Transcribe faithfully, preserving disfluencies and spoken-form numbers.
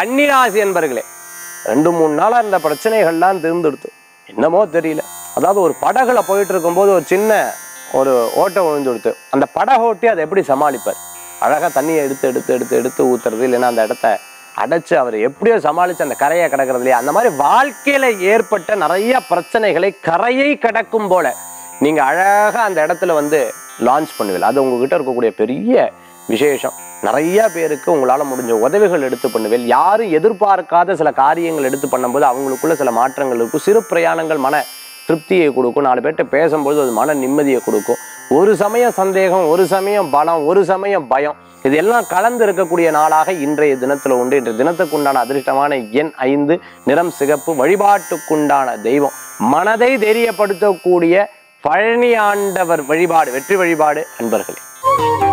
கன்னி ராசி என்பர்களே, ரெண்டு மூணு நாளா இந்த பிரச்சனைகள்லாம் தீர்ந்துடுத்து. என்னமோ தெரியல. அதாவது ஒரு படகுல போயிட்டு இருக்கும்போது ஒரு சின்ன ஒரு ஓட்டை விழுந்து கொடுத்து அந்த படகை ஓட்டி அதை எப்படி சமாளிப்பார்? அழகா தண்ணியை எடுத்து எடுத்து எடுத்து எடுத்து ஊத்துறது, இல்லைன்னா அந்த இடத்த அடைச்சு அவர் எப்படியோ சமாளிச்சு அந்த கரையை கடக்கிறது இல்லையா? அந்த மாதிரி வாழ்க்கையில ஏற்பட்ட நிறைய பிரச்சனைகளை கரையை கடக்கும் போல நீங்க அழகா அந்த இடத்துல வந்து லான்ச் பண்ணுவீங்க. அது உங்ககிட்ட இருக்கக்கூடிய பெரிய விசேஷம். நிறைய பேருக்கு உங்களால முடிஞ்ச உதவிகள் எடுத்து பண்ணுவேன். யாரும் எதிர்பார்க்காத சில காரியங்கள் எடுத்து பண்ணும்போது அவங்களுக்குள்ள சில மாற்றங்கள் இருக்கும். சிறு பிரயாணங்கள் மன திருப்தியை கொடுக்கும். நாலு பேர்கிட்ட பேசும்போது அது மன நிம்மதியை கொடுக்கும். ஒரு சமயம் சந்தேகம், ஒரு சமயம் பலம், ஒரு சமயம் பயம், இதெல்லாம் கலந்து இருக்கக்கூடிய நாளாக இன்றைய தினத்துல உண்டு. இன்றைய தினத்துக்கு உண்டான அதிர்ஷ்டமான எண் ஐந்து, நிறம் சிகப்பு, வழிபாட்டுக்குண்டான தெய்வம் மனதை தெரியப்படுத்தக்கூடிய பழனி ஆண்டவர் வழிபாடு வெற்றி வழிபாடு அன்பர்களே.